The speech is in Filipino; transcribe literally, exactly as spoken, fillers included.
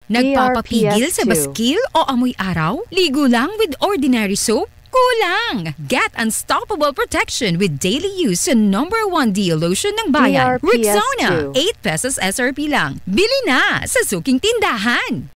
Nagpapapigil sa baskil o amoy araw? Ligo lang with ordinary soap? Kulang! Get unstoppable protection with daily use sa number one D lotion ng bayan. D R P S Rexona, eight pesos S R P lang. Bili na sa suking tindahan!